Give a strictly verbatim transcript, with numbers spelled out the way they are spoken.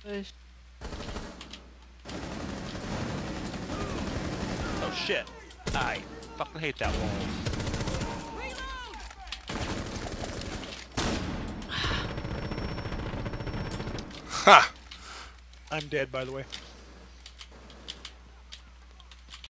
Push. Oh shit! I fucking hate that wall. Ha! I'm dead, by the way.